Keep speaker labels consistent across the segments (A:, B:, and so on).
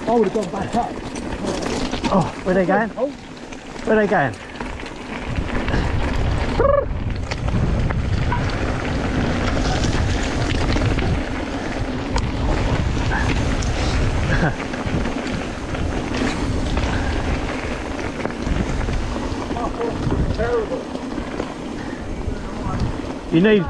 A: I would have gone back up.
B: Oh, where are they going?
A: Oh.
B: Where are they going?
A: Terrible.
B: You need...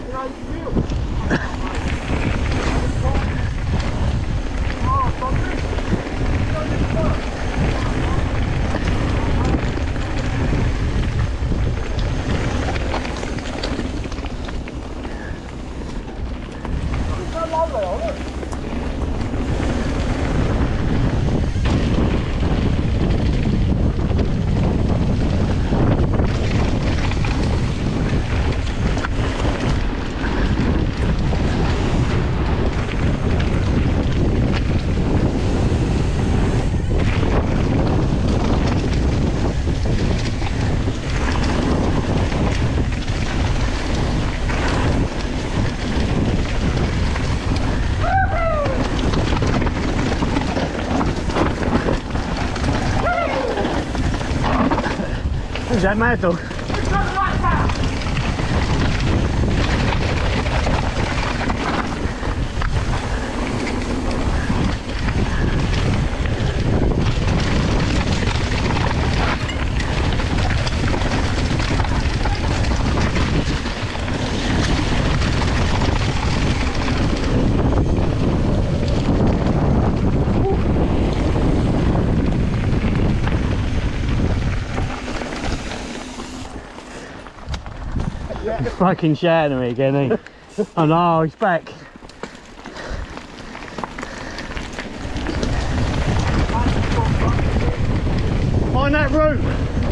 B: Who's that mad dog? Fucking shouting at me again, eh? Oh no, he's back. On that route.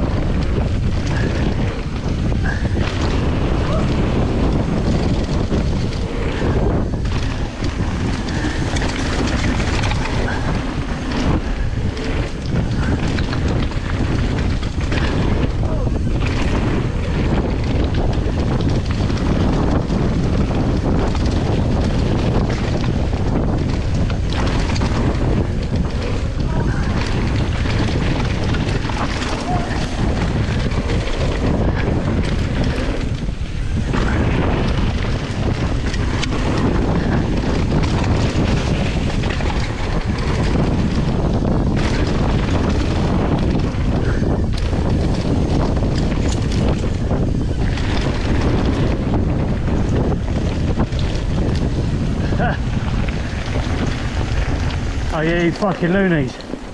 B: Oh yeah, you fucking loonies.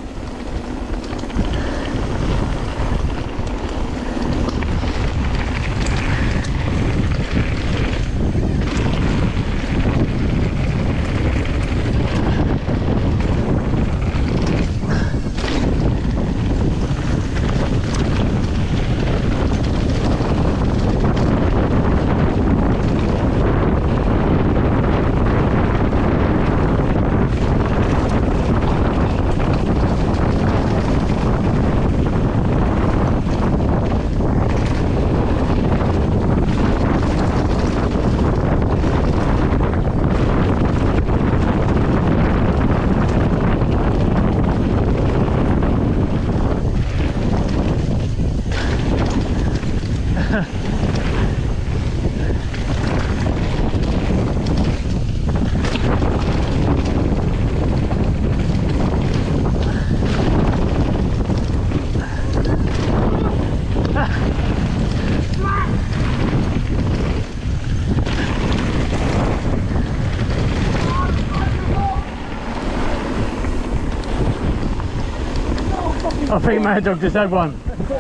B: I think Mad Dog just had one.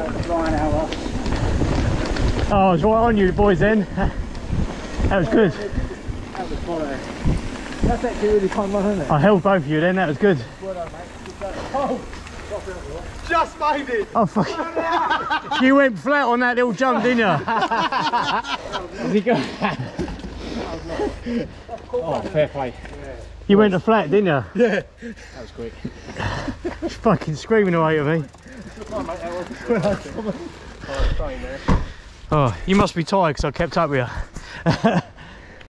B: Oh, I was right on you boys then. That was good.
A: That was quality. That's actually really fun one, isn't it?
B: I held both of you then, that was good.
A: Well done, mate. Oh, just made it!
B: Oh fuck. You went flat on that little jump, didn't you?
C: Has he got? Oh, fair play.
B: You went to flat, didn't you?
A: Yeah.
C: That was quick.
B: Fucking screaming away at me. Oh, you must be tired because I kept up with you.